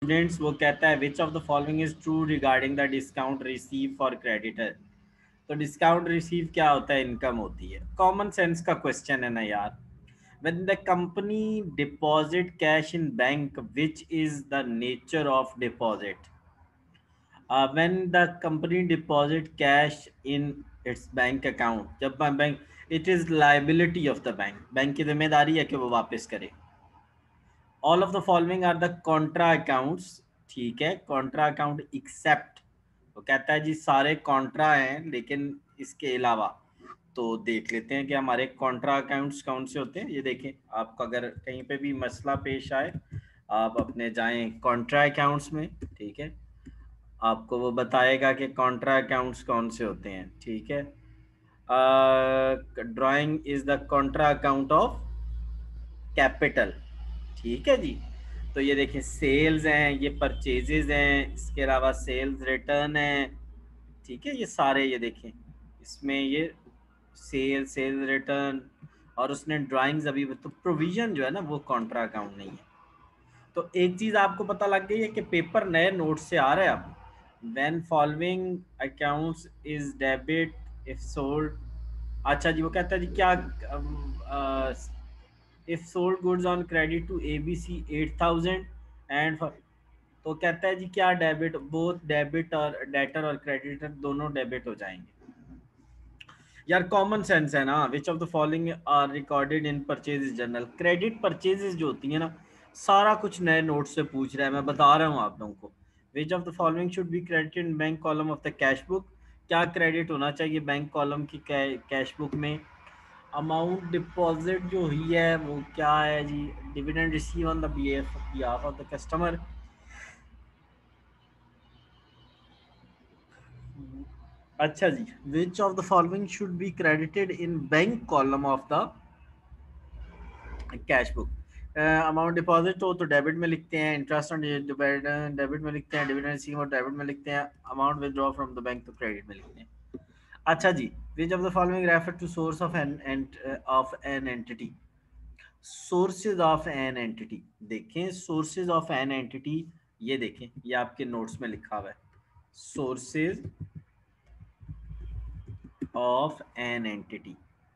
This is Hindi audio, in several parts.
स्टूडेंट्स वो कहता है which of the following is true regarding the discount receive for creditor. तो डिस्काउंट रिसीव क्या होता है? इनकम होती है। कॉमन सेंस का क्वेश्चन है ना यार। When the company deposit cash in bank, which is the nature of deposit? When the company deposit cash in its bank account, जब bank, it is liability of the bank, bank की जिम्मेदारी है कि वो वापस करे। All of the following are the contra accounts. ठीक है, कॉन्ट्रा अकाउंट एक्सेप्ट, वो कहता है जी सारे कॉन्ट्रा हैं लेकिन इसके अलावा। तो देख लेते हैं कि हमारे कॉन्ट्रा अकाउंट्स कौन से होते हैं। ये देखें, आपको अगर कहीं पे भी मसला पेश आए, आप अपने जाएं कॉन्ट्रा अकाउंट्स में, ठीक है, आपको वो बताएगा कि कॉन्ट्रा अकाउंट्स कौन से होते हैं। ठीक है, drawing is the contra account of capital. ठीक है जी। तो ये देखिए सेल्स हैं, ये परचेजेस हैं, इसके अलावा सेल्स रिटर्न है। ठीक है, ये सारे ये देखें, इसमें ये सेल्स रिटर्न, और उसने ड्राइंग्स अभी, तो प्रोविजन जो है ना वो कॉन्ट्रा अकाउंट नहीं है। तो एक चीज आपको पता लग गई है कि पेपर नए नोट से आ रहे हैं अब। When following accounts is debit if sold. अच्छा जी, वो कहता है जी क्या, if sold goods on credit to ABC 8000 and, तो कहता है जी क्या डेबिट, बोथ डेबिट और डेटर और क्रेडिटर दोनों डेबिट हो जाएंगे। यार कॉमन सेंस है ना। Which of the following are recorded in purchase journal. Credit purchases जो होती है ना, सारा कुछ नए नोट से पूछ रहा है, मैं बता रहा हूँ आप लोगों को। Which of the following should be credited in bank column of the cash book. क्या क्रेडिट होना चाहिए बैंक कॉलम की कैश बुक में? अमाउंट डिपॉजिट जो हुई है वो क्या है जी? Dividend receive on the behalf of the customer. अच्छा जी, which of the following should be credited in bank column of the cash book. Amount deposit हो तो डेबिट में लिखते हैं, इंटरेस्ट ऑन डेबिट में लिखते हैं, डिविडेंड रिसीव और डेबिट में लिखते हैं, amount withdraw from the bank तो क्रेडिट में लिखते हैं। अच्छा जी, which of the following refer to source of an entity. Sources of an entity, देखें सोर्सेज ऑफ एन एंटिटी, ये देखें, ये आपके नोट्स में लिखा हुआ है, सोर्सेज ऑफ एन एंटिटी।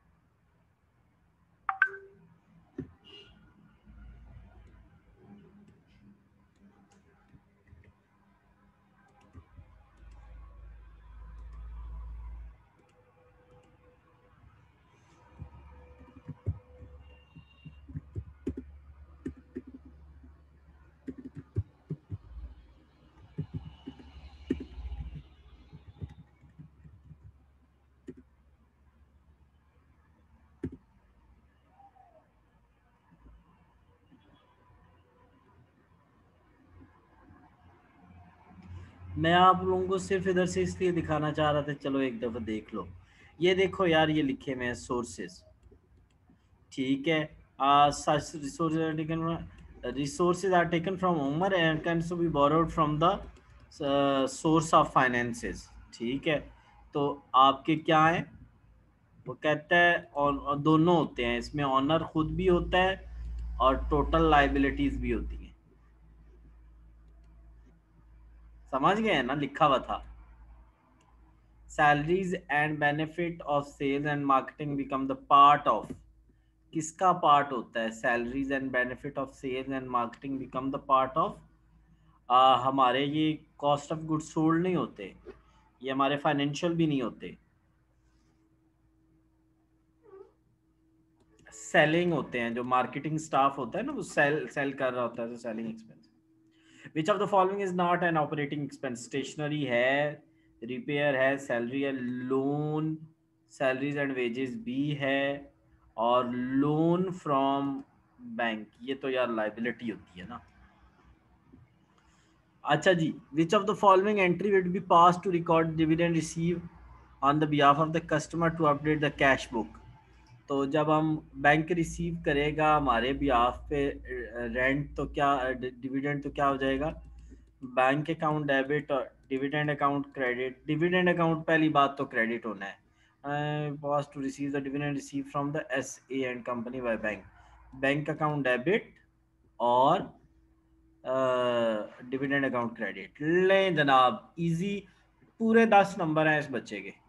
मैं आप लोगों को सिर्फ इधर से इसलिए दिखाना चाह रहा था, चलो एक दफा देख लो। ये देखो यार, ये लिखे हुए हैं सोर्सेज। ठीक है, such resources are taken from Umar and can also be borrowed from the source of finances। ठीक है, तो आपके क्या है, वो कहता है और दोनों होते हैं इसमें, ऑनर खुद भी होता है और टोटल लाइबिलिटीज भी होती है। समझ गए ना, लिखा हुआ था। Salaries and benefit of sales and marketing become the part of, किसका पार्ट होता है? Salaries and benefit of sales and marketing become the part of, हमारे ये कॉस्ट ऑफ गुड्स सोल्ड नहीं होते, ये हमारे फाइनेंशियल भी नहीं होते, सेलिंग होते हैं। जो मार्केटिंग स्टाफ होता है ना, वो सेल सेल कर रहा होता है, तो selling expense. Which of the following is not an operating expense. Stationery है, रिपेयर है, सैलरी है, लोन, सैलरीज एंड वेजेस भी है, और लोन फ्रॉम बैंक, ये तो यार लाइबिलिटी होती है ना। अच्छा जी, which of the following entry will be pass to record dividend receive on the behalf of the customer to update the cash book. तो जब हम बैंक रिसीव करेगा हमारे बिहाफ पे रेंट, तो क्या डिविडेंड, तो क्या हो जाएगा? बैंक अकाउंट डेबिट और dividend account credit. Dividend account पहली बात तो क्रेडिट होना है, pass to receive the dividend receive from the S A and company by bank, bank account debit और डिविडेंड अकाउंट क्रेडिट लें जनाब, इजी। पूरे 10 नंबर हैं इस बच्चे के,